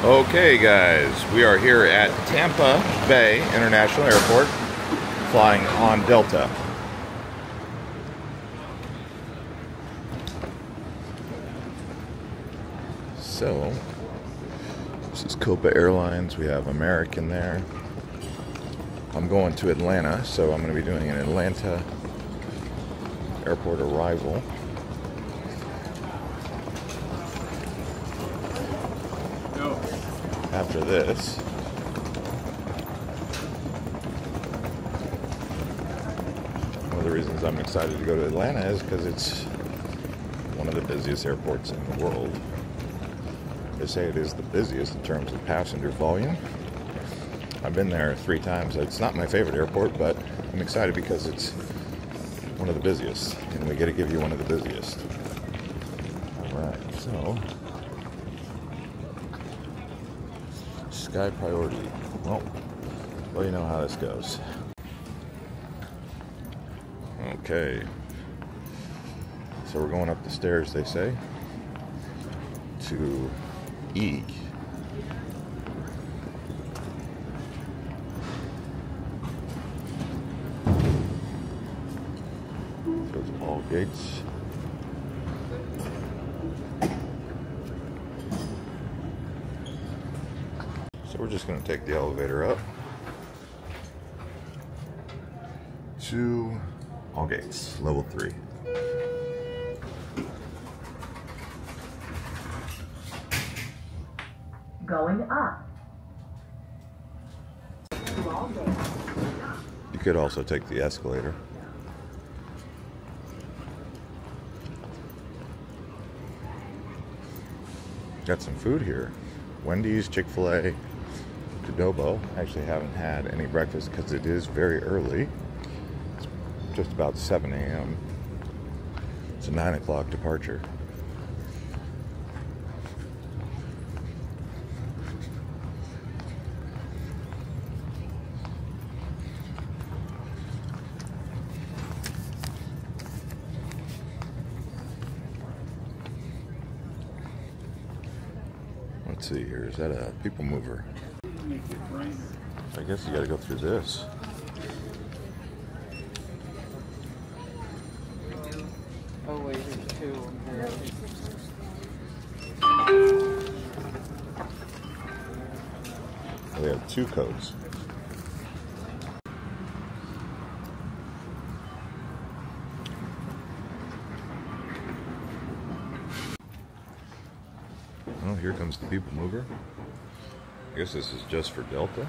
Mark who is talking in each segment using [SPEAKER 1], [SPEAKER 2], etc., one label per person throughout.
[SPEAKER 1] Okay guys, we are here at Tampa Bay International Airport flying on Delta. So, this is Copa Airlines. We have American there. I'm going to Atlanta, so I'm going to be doing an Atlanta airport arrival. After this, one of the reasons I'm excited to go to Atlanta is because it's one of the busiest airports in the world. They say it is the busiest in terms of passenger volume. I've been there 3 times. It's not my favorite airport, but I'm excited because it's one of the busiest, and we get to give you one of the busiest. Alright, so Sky Priority. Well, you know how this goes. Okay. So we're going up the stairs, they say, to E. Those are all gates. So we're just going to take the elevator up to all gates, level 3.
[SPEAKER 2] Going up.
[SPEAKER 1] You could also take the escalator. Got some food here. Wendy's, Chick-fil-A, Qdoba. Actually haven't had any breakfast because it is very early. It's just about 7 a.m. It's a 9 o'clock departure. Let's see here, is that a people mover? I guess you gotta go through this.
[SPEAKER 3] Oh wait, there's 2 here.
[SPEAKER 1] We have 2 codes. Oh, here comes the people mover. I guess this is just for Delta.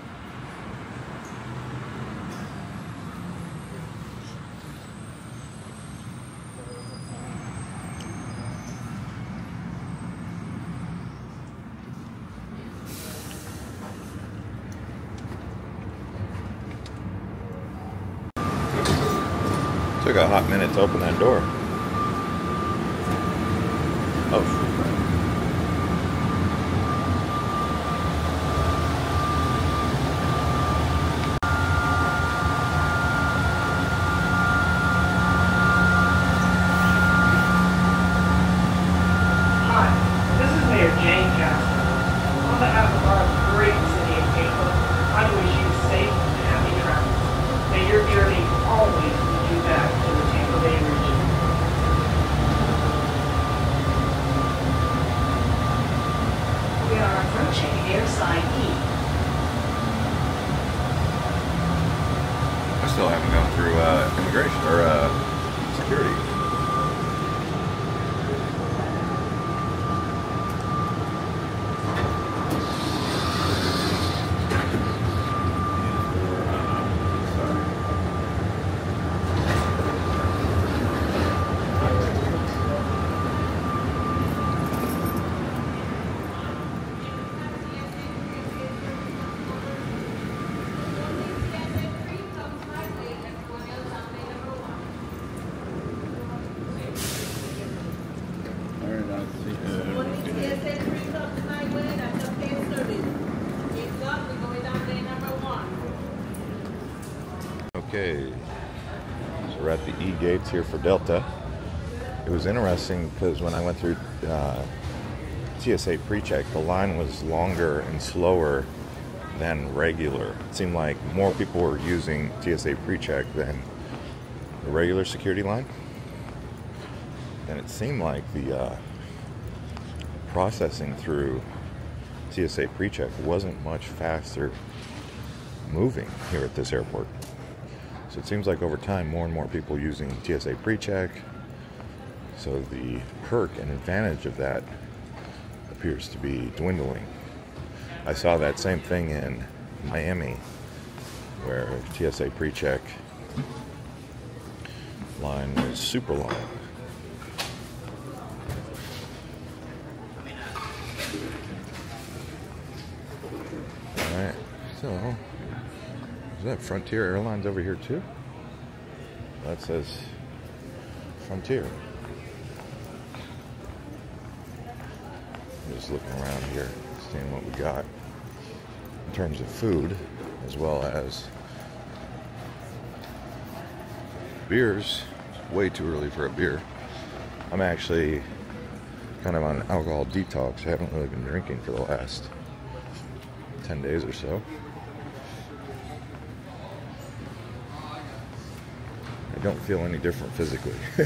[SPEAKER 1] Took a hot minute to open that door. Oh. I still haven't gone through immigration or security. Okay, so we're at the E gates here for Delta. It was interesting because when I went through TSA pre-check, the line was longer and slower than regular. It seemed like more people were using TSA pre-check than the regular security line. And it seemed like the processing through TSA pre-check wasn't much faster moving here at this airport. So it seems like over time more and more people using TSA pre-check. So the perk and advantage of that appears to be dwindling. I saw that same thing in Miami, where TSA pre-check line was super long. Alright, so is that Frontier Airlines over here too? That says Frontier. Just looking around here, seeing what we got in terms of food, as well as beers. It's way too early for a beer. I'm actually kind of on alcohol detox. I haven't really been drinking for the last 10 days or so. I don't feel any different physically. I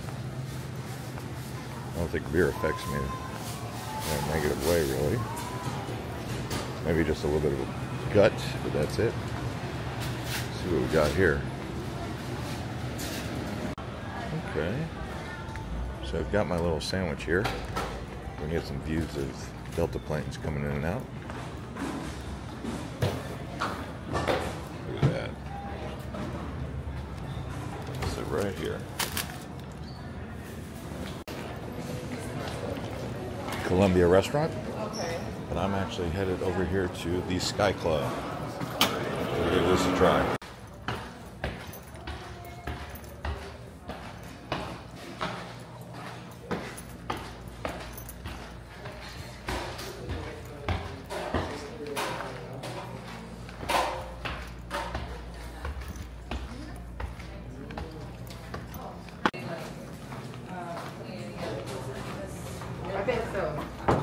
[SPEAKER 1] don't think beer affects me in a negative way, really. Maybe just a little bit of a gut, but that's it. Let's see what we got here. Okay. So I've got my little sandwich here. We can get some views of Delta planes coming in and out. Look at that. So right here. Columbia Restaurant.
[SPEAKER 3] Okay.
[SPEAKER 1] But I'm actually headed over here to the Sky Club. We'll give this a try.
[SPEAKER 3] I think so.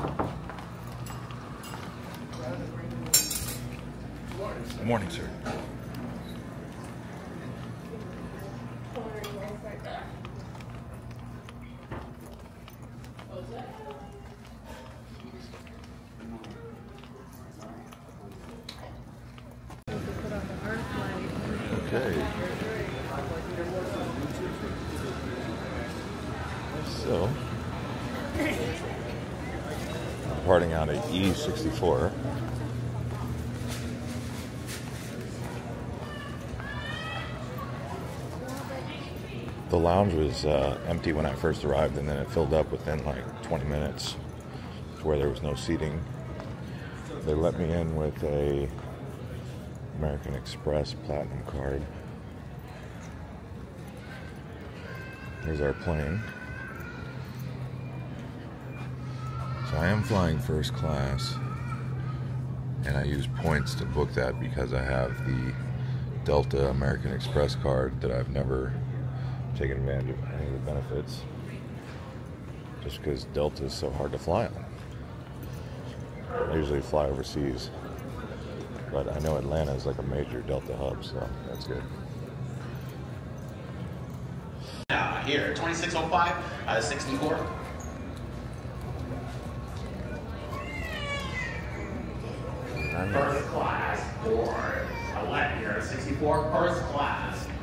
[SPEAKER 1] Good morning, sir. Okay. So, departing out of E64. The lounge was empty when I first arrived, and then it filled up within like 20 minutes to where there was no seating. They let me in with a American Express Platinum card. Here's our plane. So I am flying first class, and I use points to book that because I have the Delta American Express card that I've never taken advantage of any of the benefits, just because Delta is so hard to fly on. I usually fly overseas, but I know Atlanta is like a major Delta hub, so that's good.
[SPEAKER 2] Here, 2605 out of 64. First class for 11 here, 64, first class.